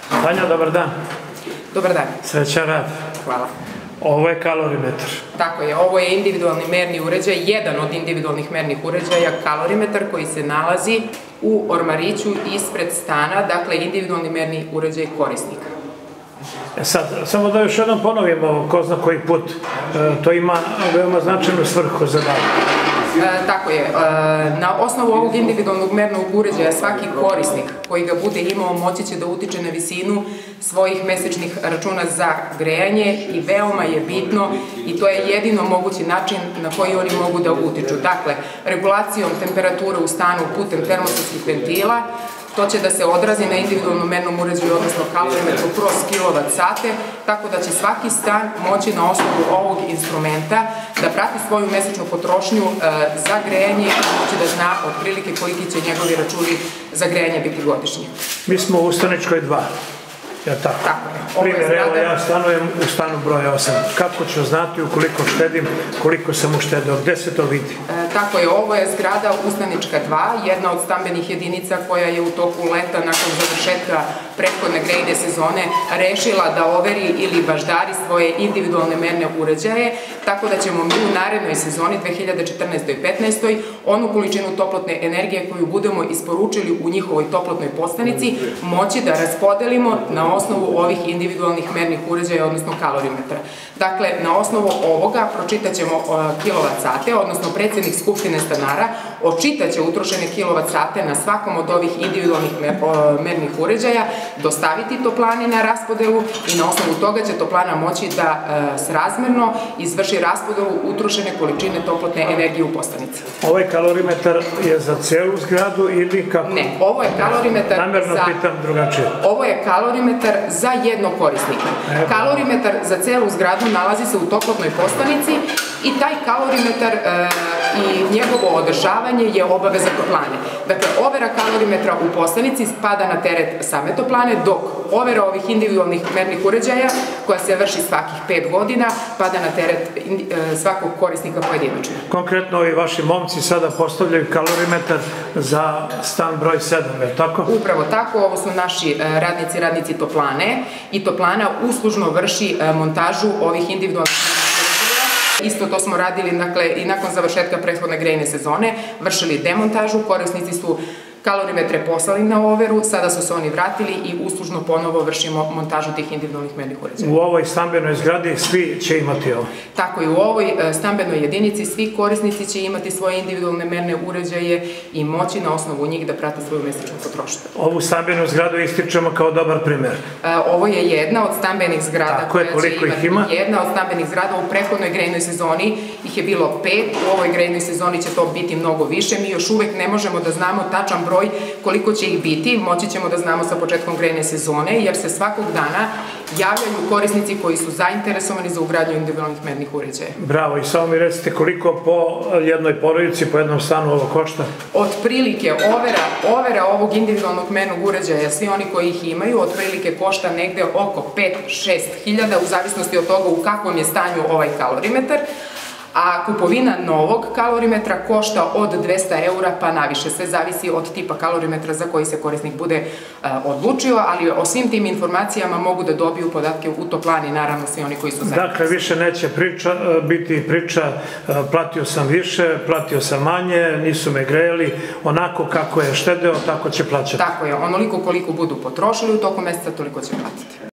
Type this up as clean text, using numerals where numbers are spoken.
Tanja, dobar dan. Dobar dan. Srećan rad. Hvala. Ovo je kalorimetar. Tako je, ovo je individualni merni uređaj, jedan od individualnih mernih uređaja, kalorimetar koji se nalazi u ormariću ispred stana, dakle individualni merni uređaj korisnika. Sad, samo da još jednom ponovimo, ko zna koji put, to ima veoma značajnu svrhu za dan. Tako je, na osnovu ovog individualnog mernog uređaja svaki korisnik koji ga bude imao moći će da utiče na visinu svojih mesečnih računa za grejanje i veoma je bitno i to je jedino mogući način na koji oni mogu da utiču. Dakle, regulacijom temperature u stanu putem termostatskih ventila, to će da se odrazi na individualnom mernom uređaju, odnosno kalorimetru kroz kilovat-sate, tako da će svaki stan moći na osnovu ovog instrumenta da prati svoju mesečnu potrošnju za grejanje i moći da zna otprilike koliki će njegovi računi za grejanje biti godišnji. Mi smo u Staničkoj 2. Ja tako? Tako je. Primjer, evo ja stanujem u stanu broj 8. Kako ću znati ukoliko štedim, koliko sam uštedeo? Gde se to vidi? Tako je, ovo je zgrada Ustanička 2, jedna od stambenih jedinica koja je u toku leta nakon završetka prethodne grejne sezone rešila da overi ili baždari svoje individualne merne uređaje, tako da ćemo mi u narednoj sezoni 2014. i 2015. onu količinu toplotne energije koju budemo isporučili u njihovoj toplotnoj postanici moći da raspodelimo na osnovu ovih individualnih mernih uređaja, odnosno kalorimetra. Dakle, na osnovu ovoga pročitat ćemo kilovat-sate, odnosno predsednik Skupštine stanara očitaće utrošene kilovat-sate na svakom od ovih individualnih mernih uređaja, dostaviti toplani na raspodelu i na osnovu toga će toplana moći da srazmerno izvrši raspodelu utrošene količine toplotne energije u postanici. Ovaj kalorimetar je za celu zgradu ili kako? Ne, ovo je kalorimetar Namerno pitam drugačije. Ovo je kalorimetar za jednog korisnika. Kalorimetar za celu zgradu nalazi se u toplotnoj postanici i taj kalorimetar i njegovo održavanje je obaveza toplane. Dakle, overa kalorimetra u postanici spada na teret same toplane, dok overa ovih individualnih mernih uređaja, koja se vrši svakih 5 godina, pada na teret svakog korisnika pojedinačno. Konkretno, ovi vaši momci sada postavljaju kalorimetar za stan broj 7, je tako? Upravo tako, ovo su naši radnici toplane i toplana uslužno vrši montažu ovih individualnih Isto to smo radili, dakle, i nakon završetka prethodne grejne sezone, vršili demontažu, korisnici su kalorimetre poslali na overu, sada su se oni vratili i uslužno ponovo vršimo montažu tih individualnih mernih uređaja. U ovoj stambenoj zgradi svi će imati ovo? Tako i u ovoj stambenoj jedinici svi korisnici će imati svoje individualne merne uređaje i moći na osnovu njih da prate svoju mesečnu potrošnju. Ovu stambenu zgradu ističemo kao dobar primer. Ovo je jedna od stambenih zgrada koja će imati. Jedna od stambenih zgrada u prethodnoj grejnoj sezoni ih je bilo 5, u ovoj grejnoj sezoni će to biti mnogo više. Mi još uvek ne možemo da znamo tačan broj koliko će ih biti, moći ćemo da znamo sa početkom grejne sezone, jer se svakog dana javljaju korisnici koji su zainteresovani za ugradnju individualnih mernih uređaja. Bravo, i samo mi recite koliko po jednoj porodici, po jednom stanu ovo košta? Otprilike, overa ovog individualnog mernog uređaja, svi oni koji ih imaju, otprilike košta negde oko 5-6 hiljada, u zavisnosti od toga u kakvom je stanju ovaj kalorimetar, a kupovina novog kalorimetra košta od 200 € pa naviše. Sve zavisi od tipa kalorimetra za koji se korisnik bude odlučio, ali o svim tim informacijama mogu da dobiju podatke u toplani, naravno svi oni koji su zainteresovani. Dakle, više neće biti priča platio sam više, platio sam manje, nisu me grejali, onako kako je štedeo, tako će plaćati. Tako je, onoliko koliko budu potrošili u toku meseca, toliko će platiti.